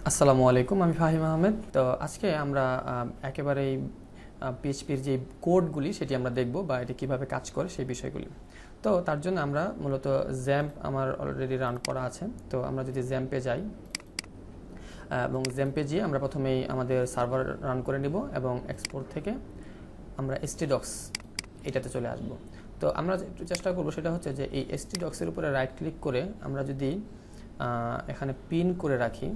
আসসালামু আলাইকুম, আমি ফাহিম আহমেদ। তো আজকে আমরা একেবারেই পিএইচপির যে কোডগুলি সেটি আমরা দেখব বা এটি কিভাবে কাজ করে সেই বিষয়গুলি। তো তার জন্য আমরা মূলত জ্যাম্প আমার অলরেডি রান করা আছে। তো আমরা যদি জ্যাম্পে যাই এবং জ্যাম্পে গিয়ে আমরা প্রথমেই আমাদের সার্ভার রান করে নিব এবং এক্সপোর্ট থেকে আমরা htdocs এটাতে চলে আসব। তো আমরা একটু চেষ্টা করব সেটা হচ্ছে যে এই htdocs-এর উপরে রাইট ক্লিক করে আমরা যদি এখানে পিন করে রাখি,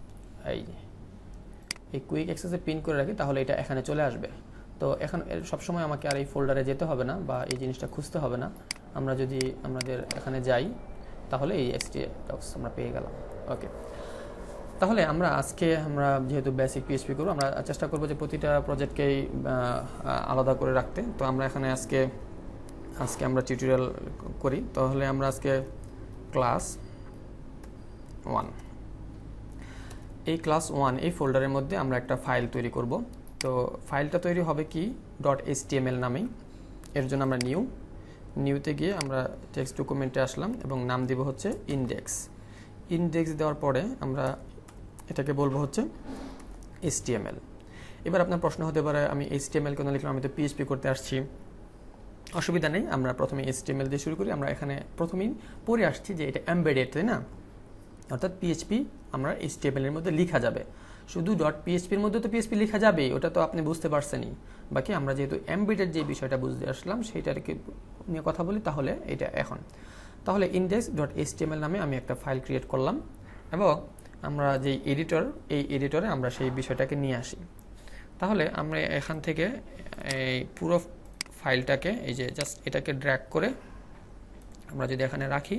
এই কুইক অ্যাক্সেসে পিন করে রাখি, তাহলে এটা এখানে চলে আসবে। তো এখন সবসময় আমাকে আর এই ফোল্ডারে যেতে হবে না বা এই জিনিসটা খুঁজতে হবে না। আমরা যদি আমাদের এখানে যাই তাহলে এই htdocs আমরা পেয়ে গেলাম। ওকে, তাহলে আজকে আমরা যেহেতু বেসিক পিএইচপি করব, আমরা চেষ্টা করব যে প্রতিটা প্রজেক্টকেই আলাদা করে রাখতে। তো আমরা এখানে আজকে আমরা টিউটোরিয়াল করি। তাহলে আমরা আজকে ক্লাস 1, এই ক্লাস 1 এই ফোল্ডারের মধ্যে আমরা একটা ফাইল তৈরি করব। তো ফাইলটা তৈরি হবে কি .html নামে। এর জন্য আমরা নিউতে গিয়ে আমরা টেক্সট ডকুমেন্টে আসলাম এবং নাম দিব হচ্ছে ইনডেক্স দেওয়ার পরে আমরা এটাকে বলবো হচ্ছে html। এবার আপনার প্রশ্ন হতে পারে, আমি html কেন লিখলাম, আমি তো পিএইচপি করতে আসছি। অসুবিধা নেই, আমরা প্রথমে html দিয়ে শুরু করি। আমরা এখানে প্রথমেই পড়ে আসছি যে এটা এমবেডেড, তাই না? অর্থাৎ পিএইচপি আমরা html এর মধ্যে লেখা যাবে। শুধু .php এর মধ্যে তো পিএইচপি লেখা যাবে, ওটা তো আপনি বুঝতে পারছেনই। বাকি আমরা যেহেতু এমবেডেড যে বিষয়টা বুঝতে আসলাম সেইটাকে নিয়ে কথা বলি, তাহলে এটা এখন তাহলে index.html নামে আমি একটা ফাইল ক্রিয়েট করলাম এবং আমরা যেই এই এডিটরে আমরা সেই বিষয়টাকে নিয়ে আসি। তাহলে আমরা এখান থেকে এই পুরো ফাইলটাকে এই যে জাস্ট এটাকে ড্র্যাগ করে আমরা যদি এখানে রাখি,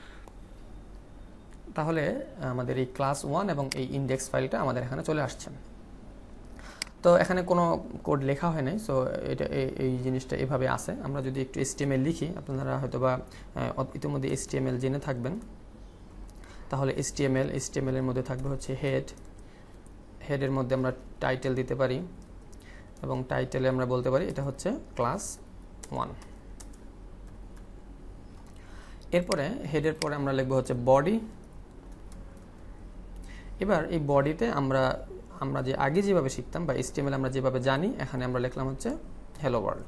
তাহলে আমাদের এই ক্লাস 1 এবং এই ইনডেক্স ফাইলটা আমাদের এখানে চলে আসছে। তো এখানে কোনো কোড লেখা হয় নাই, সো এটা এই জিনিসটা এভাবে আছে। আমরা যদি একটু HTML লিখি, আপনারা হয়তো বা ইতিমধ্যে HTML জেনে থাকবেন। তাহলে HTML এর মধ্যে থাকবে হচ্ছে হেডের মধ্যে আমরা টাইটেল দিতে পারি এবং টাইটেলে আমরা বলতে পারি এটা হচ্ছে ক্লাস 1। এরপরে হেডের পরে আমরা লিখবো হচ্ছে বডি। এবার এই বডিতে আমরা যে আগে যেভাবে শিখতাম বা HTML আমরা যেভাবে জানি, এখানে আমরা লিখলাম হচ্ছে হ্যালো ওয়ার্ল্ড।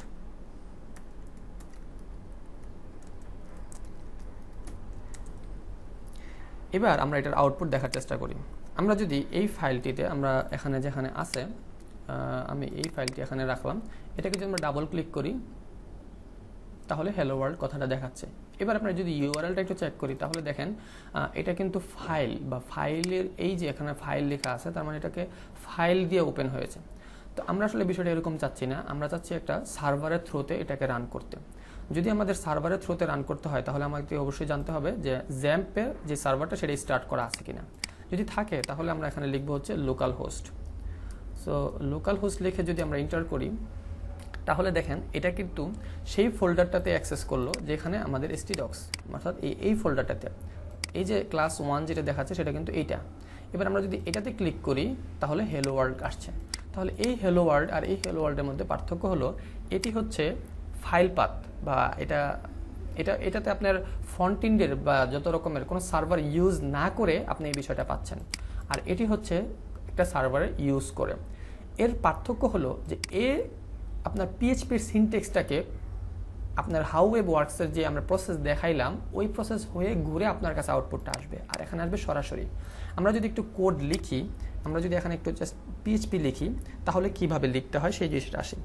এবার আমরা এটার আউটপুট দেখার চেষ্টা করি। আমরা যদি এই ফাইলটিতে আমরা এখানে যেখানে আছে, আমি এই ফাইলটি এখানে রাখলাম, এটাকে যদি আমরা ডাবল ক্লিক করি তাহলে হ্যালো ওয়ার্ল্ড কথাটা দেখাচ্ছে। এবার আমরা যদি ইউআরএলটা একটু চেক করি, তাহলে দেখেন এটা কিন্তু ফাইল বা ফাইলের এই যে এখানে ফাইল লেখা আছে, তার মানে এটাকে ফাইল দিয়ে ওপেন হয়েছে। তো আমরা আসলে বিষয়টা এরকম চাচ্ছি না, আমরা চাচ্ছি একটা সার্ভারের থ্রুতে এটাকে রান করতে। যদি আমাদের সার্ভারের থ্রুতে রান করতে হয়, তাহলে আমাকে অবশ্যই জানতে হবে যে জ্যাম্পের যে সার্ভারটা সেটা স্টার্ট করা আছে কিনা। যদি থাকে তাহলে আমরা এখানে লিখবো হচ্ছে local host. So local host লিখে যদি আমরা এন্টার করি, তাহলে দেখেন এটা কিন্তু সেই ফোল্ডারটাতে অ্যাক্সেস করলো যেখানে আমাদের htdocs, অর্থাৎ এই ফোল্ডারটাতে এই যে ক্লাস 1 যেটা দেখাচ্ছে সেটা কিন্তু এইটা। এবার আমরা যদি এটাতে ক্লিক করি তাহলে হ্যালো ওয়ার্ল্ড আসছে। তাহলে এই হ্যালো ওয়ার্ল্ড আর এই হ্যালো ওয়ার্ল্ডের মধ্যে পার্থক্য হলো এটি হচ্ছে ফাইল পাথ বা এটাতে আপনার ফ্রন্ট এন্ডের বা যত রকমের কোনো সার্ভার ইউজ না করে আপনি এই বিষয়টা পাচ্ছেন, আর এটি হচ্ছে একটা সার্ভারে ইউজ করে। এর পার্থক্য হলো যে আপনার পিএইচপির সিনটেক্সটাকে আপনার হাউ ওয়েব ওয়ার্কসের যে আমরা প্রসেস দেখাইলাম, ওই প্রসেস হয়ে ঘুরে আপনার কাছে আউটপুটটা আসবে, আর এখানে আসবে সরাসরি। আমরা যদি একটু কোড লিখি, আমরা যদি এখানে একটু জাস্ট পিএইচপি লিখি, তাহলে কিভাবে লিখতে হয় সেই জিনিসটা আসে।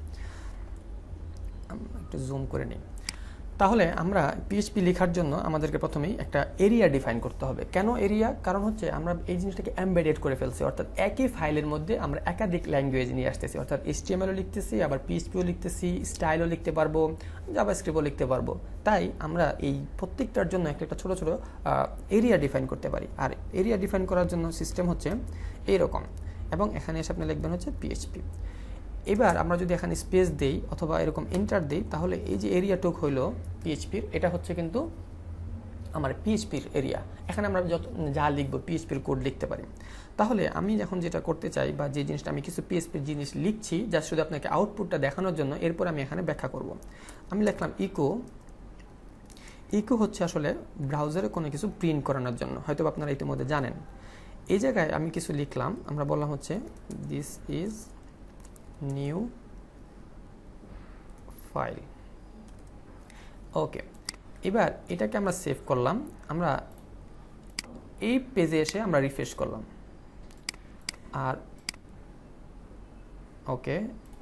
একটু জুম করে নিই। তাহলে আমরা পিএইচপি লেখার জন্য আমাদেরকে প্রথমেই একটা এরিয়া ডিফাইন করতে হবে। কেন এরিয়া? কারণ হচ্ছে আমরা এই জিনিসটাকে এমবেডেড করে ফেলছি, অর্থাৎ একই ফাইলের মধ্যে আমরা একাধিক ল্যাঙ্গুয়েজ নিয়ে আসতেছি, অর্থাৎ HTML-ও লিখতেছি, আবার পিএইচপিও লিখতেছি, স্টাইলও লিখতে পারবো, জাভাস্ক্রিপ্টও লিখতে পারবো। তাই আমরা এই প্রত্যেকটার জন্য একটা ছোট ছোট এরিয়া ডিফাইন করতে পারি। আর এরিয়া ডিফাইন করার জন্য সিস্টেম হচ্ছে এইরকম, এবং এখানে এসে আপনি লিখবেন হচ্ছে পিএইচপি। এবার আমরা যদি এখানে স্পেস দেই অথবা এরকম এন্টার দেই, তাহলে এই যে এরিয়া টুক হইলো পিএইচপির, এটা হচ্ছে কিন্তু আমার পিএইচপির এরিয়া। এখানে আমরা যা লিখবো পিএইচপির কোড লিখতে পারি। তাহলে আমি এখন যেটা করতে চাই বা যে জিনিসটা আমি কিছু পিএইচপির জিনিস লিখছি যা শুধু আপনাকে আউটপুটটা দেখানোর জন্য, এরপর আমি এখানে ব্যাখ্যা করব। আমি লিখলাম ইকো হচ্ছে আসলে ব্রাউজারে কোনো কিছু প্রিন্ট করানোর জন্য, হয়তো আপনারা ইতিমধ্যে জানেন। এই জায়গায় আমি কিছু লিখলাম, আমরা বললাম হচ্ছে this is new file. Okay, এবার এটাকে আমরা সেভ করলাম, আমরা এই পেজে এসে আমরা রিফ্রেশ করলাম, আর ওকে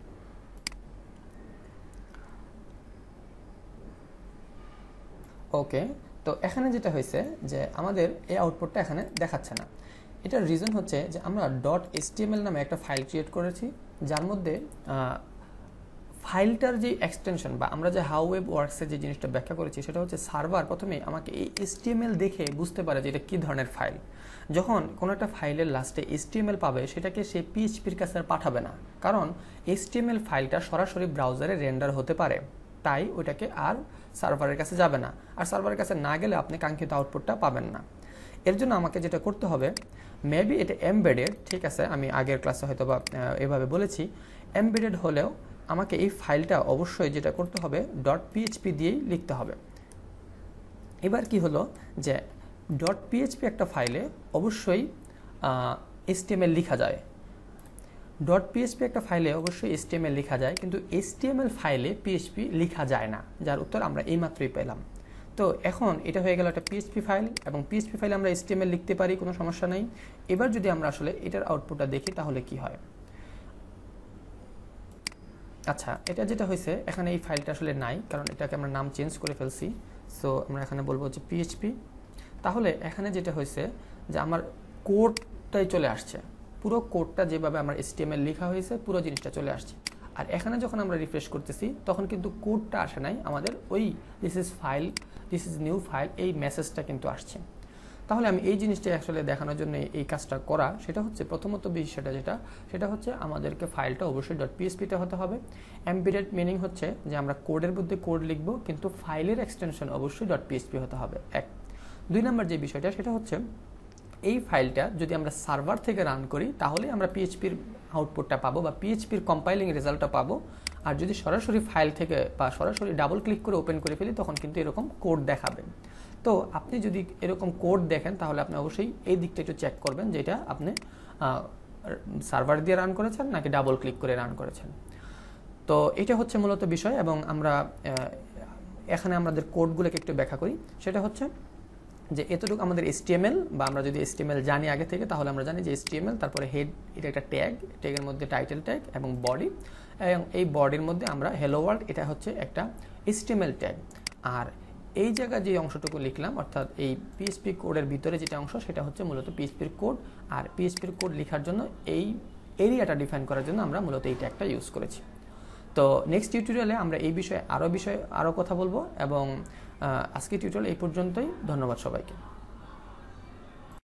ওকে তো এখানে যেটা হয়েছে যে আমাদের এই আউটপুটটা এখানে দেখাচ্ছে না। এটার রিজন হচ্ছে যে আমরা .html নামে একটা ফাইল ক্রিয়েট করেছি, যার মধ্যে ফাইলটার যে এক্সটেনশন বা আমরা যে হাউ ওয়েব ওয়ার্কসের যে জিনিসটা ব্যাখ্যা করেছি সেটা হচ্ছে সার্ভার প্রথমে আমাকে এই HTML দেখে বুঝতে পারে যে এটা কী ধরনের ফাইল। যখন কোনো একটা ফাইলের লাস্টে HTML পাবে সেটাকে সে PHPর কাছে আর পাঠাবে না, কারণ HTML ফাইলটা সরাসরি ব্রাউজারে রেন্ডার হতে পারে, তাই ওইটাকে আর সার্ভারের কাছে যাবে না, আর সার্ভারের কাছে না গেলে আপনি কাঙ্ক্ষিত আউটপুটটা পাবেন না। এর জন্য আমাকে যেটা করতে হবে, মেবি এটা এমবেডেড, ঠিক আছে, আমি আগের ক্লাসে হয়তো বা এভাবে বলেছি, এমবেডেড হলেও আমাকে এই ফাইলটা অবশ্যই যেটা করতে হবে .php দিয়েই লিখতে হবে। এবার কি হলো যে .php একটা ফাইলে অবশ্যই HTML লেখা যায়, .php একটা ফাইলে অবশ্যই HTML লেখা যায়, কিন্তু HTML ফাইলে PHP লেখা যায় না, যার উত্তর আমরা এইমাত্রই পেলাম। তো এখন এটা হয়ে গেল একটা PHP ফাইল, এবং PHP ফাইলে আমরা HTML লিখতে পারি, কোনো সমস্যা নেই। এবার যদি আমরা আসলে এটার আউটপুটটা দেখি তাহলে কি হয়। আচ্ছা, এটা যেটা হয়েছে এখানে এই ফাইলটা আসলে নাই, কারণ এটাকে আমরা নাম চেঞ্জ করে ফেলছি। সো আমরা এখানে বলবো হচ্ছে PHP। তাহলে এখানে যেটা হয়েছে যে আমার কোডটাই চলে আসছে, পুরো কোডটা যেভাবে আমার HTML লেখা হয়েছে পুরো জিনিসটা চলে আসছে। আর এখানে যখন আমরা রিফ্রেশ করতেছি তখন কিন্তু কোডটা আসে নাই, আমাদের ওই দিস ইজ নিউ ফাইল এই মেসেজটা কিন্তু আসছে। তাহলে আমি এই জিনিসটা আসলে দেখানোর জন্য এই কাজটা করা, সেটা হচ্ছে প্রথমত বিষয়টা সেটা হচ্ছে আমাদেরকে ফাইলটা অবশ্যই .php তে হতে হবে। এমবেডেড মিনিং হচ্ছে যে আমরা কোডের মধ্যে কোড লিখব, কিন্তু ফাইলের এক্সটেনশন অবশ্যই .php হতে হবে। এক, দুই নম্বর যে বিষয়টা সেটা হচ্ছে এই ফাইলটা যদি আমরা সার্ভার থেকে রান করি তাহলে আমরা PHPর আউটপুটটা পাবো বা PHPর কম্পাইলিং রেজাল্টটা পাবো। আর যদি সরাসরি ফাইল থেকে বা সরাসরি ডাবল ক্লিক করে ওপেন করে ফেলি তখন কিন্তু এরকম কোড দেখাবে। তো আপনি যদি এরকম কোড দেখেন তাহলে আপনি অবশ্যই এই দিকটা একটু চেক করবেন যে এটা আপনি সার্ভার দিয়ে রান করেছেন নাকি ডাবল ক্লিক করে রান করেছেন। তো এটা হচ্ছে মূলত বিষয়, এবং আমরা এখানে আমাদের কোডগুলোকে একটু ব্যাখ্যা করি। সেটা হচ্ছে যে এতটুকু আমাদের HTML, বা আমরা যদি HTML জানি আগে থেকে তাহলে আমরা জানি যে HTML, তারপরে হেড, এটা একটা ট্যাগের মধ্যে টাইটেল ট্যাগ এবং বডি, এবং এই বডির মধ্যে আমরা হ্যালো ওয়ার্ল্ড, এটা হচ্ছে একটা HTML ট্যাগ। আর এই জায়গায় যে অংশটুকু লিখলাম অর্থাৎ এই PHP কোডের ভিতরে যেটা অংশ সেটা হচ্ছে মূলত PHPর কোড। আর PHPর কোড লেখার জন্য এই এরিয়াটা ডিফাইন করার জন্য আমরা মূলত এই ট্যাগটা ইউজ করেছি। তো নেক্সট টিউটোরিয়ালে আমরা এই বিষয়ে আরও কথা বলবো, এবং আজকে টিউটোরিয়াল এই পর্যন্তই। ধন্যবাদ সবাইকে।